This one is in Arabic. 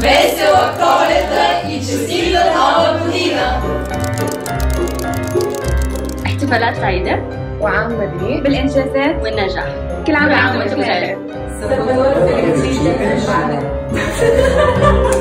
Veselo koleta i čestita nova godina! احتفالات سعيدة وعام مدري بالإنجازات والنجاح. كل عام وأنتم بخير. Să vă